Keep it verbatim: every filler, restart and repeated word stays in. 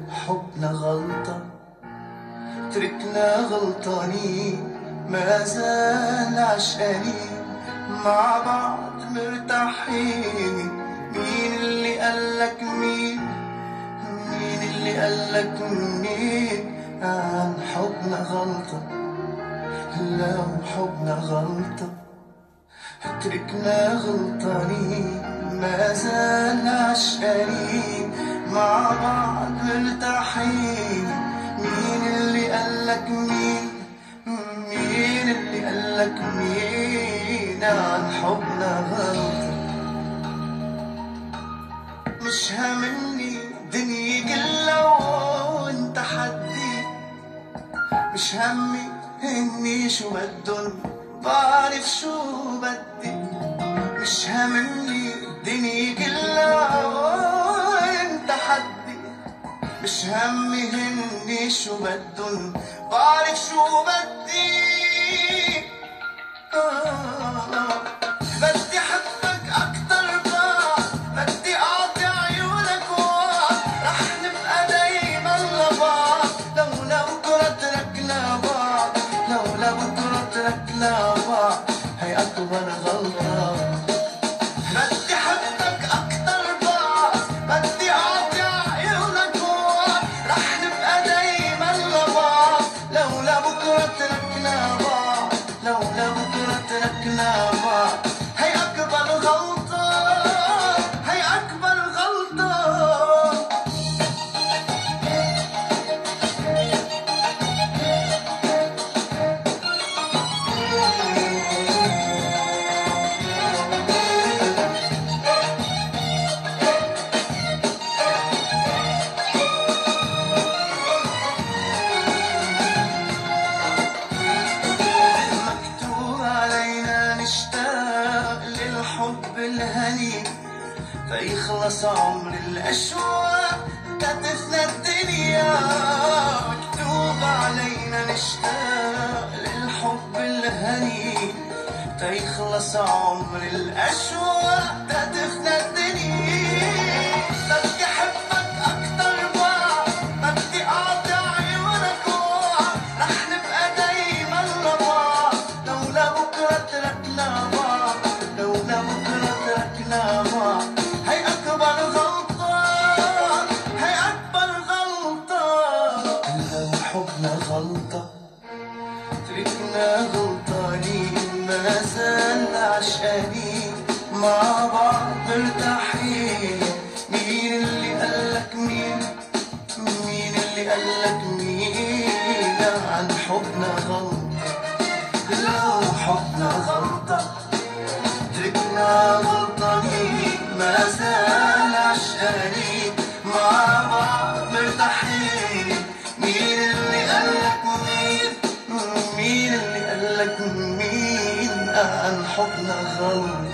حبنا غلطة، تركنا غلطانين ما زال عشقانين مع بعض مرتاحين. مين اللي قالك مين؟ مين اللي قالك مين عن حبنا غلطة؟ لو حبنا غلطة تركنا غلطانين ما زال عشقانين مع بعض مرتاحين. مين اللي قالك مين؟ مين اللي قالك مين عن حبنا غلطة؟ مش هاممني دنيا كلها وانت حدي، مش همي اني شو بدن بعرف شو بدي. مش هاممني الدنيا كلها وانت حدي، مش همي هني شو بدن بعرف شو بدي. آه بدي حبك أكتر بعد، بدي أعطي عيونك وعد، رح نبقى دايما لبعض لولا بكرة تركنا بعض. لولا بكرة تركنا بعض هي أكبر غلطة. بدي حبك أكتر بعد، بدي أعطي عيونك وعد، رح نبقى دايما لبعض لولا بكرة تركنا بعض. لولا بكرة تركنا بعض هي أكبر غلطة، هي أكبر غلطة. الحب الهني فيخلص عمر الأشواق كتفنا الدنيا. مكتوب علينا نشتاق للحب الهني فيخلص عمر الأشواق كتفنا الدنيا. بدي حبك أكتر بعد، بدي أعطي عيونك وعد، رح نبقى دايما لبعض لولا بكرة تركنا بعض. لولا بكرة تركنا بعض هي أكبر غلطة، هي أكبر غلطة. لو حبنا غلطة تركنا غلطانين ما زال عشقانين مع بعض مرتاحين. مين اللي قالك مين؟ مين اللي قالك مين عن حبنا غلطة؟ لو حبنا غلطة تركنا غلطانين ما زال عشقانين مع بعض مرتاحين. مين اللي قالك مين؟ مين اللي قالك مين عن حبنا غلط؟